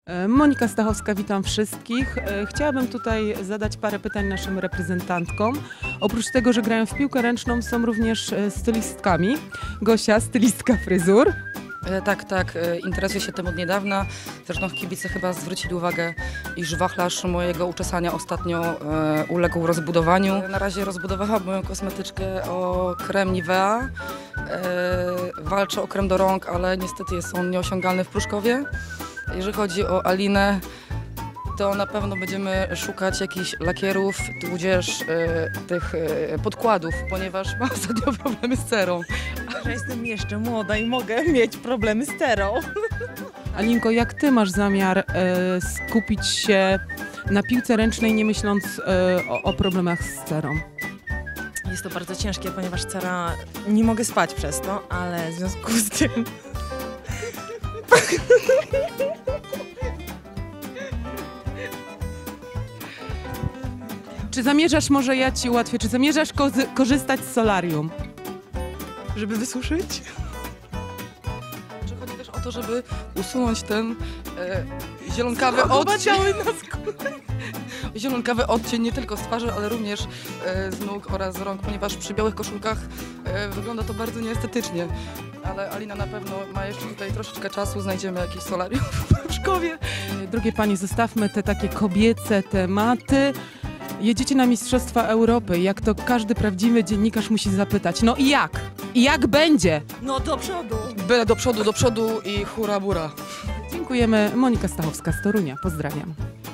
Monika Stachowska, witam wszystkich. Chciałabym tutaj zadać parę pytań naszym reprezentantkom. Oprócz tego, że grają w piłkę ręczną, są również stylistkami. Gosia, stylistka fryzur. Tak, interesuję się tym od niedawna. Zresztą kibice chyba zwrócili uwagę, iż wachlarz mojego uczesania ostatnio uległ rozbudowaniu. Na razie rozbudowałam moją kosmetyczkę o krem Nivea. Walczę o krem do rąk, ale niestety jest on nieosiągalny w Pruszkowie. Jeżeli chodzi o Alinę, to na pewno będziemy szukać jakichś lakierów, tudzież tych podkładów, ponieważ mam ostatnio problemy z cerą. Że jestem jeszcze młoda i mogę mieć problemy z cerą. Alinko, jak ty masz zamiar skupić się na piłce ręcznej, nie myśląc o problemach z cerą? Jest to bardzo ciężkie, ponieważ cera nie mogę spać przez to, ale w związku z tym... Czy zamierzasz, może ja ci ułatwię, czy zamierzasz korzystać z solarium? Żeby wysuszyć? Chodzi też o to, żeby usunąć ten zielonkawy odcień. Zielonkawy odcień nie tylko z twarzy, ale również z nóg oraz z rąk, ponieważ przy białych koszulkach wygląda to bardzo nieestetycznie. Ale Alina na pewno ma jeszcze tutaj troszeczkę czasu, znajdziemy jakieś solarium w Pruszkowie. Drogie panie, zostawmy te takie kobiece tematy. Jedziecie na Mistrzostwa Europy, jak to każdy prawdziwy dziennikarz musi zapytać. No i jak? I jak będzie? No do przodu! Byle do przodu i hura bura. Dziękujemy. Monika Stachowska z Torunia. Pozdrawiam.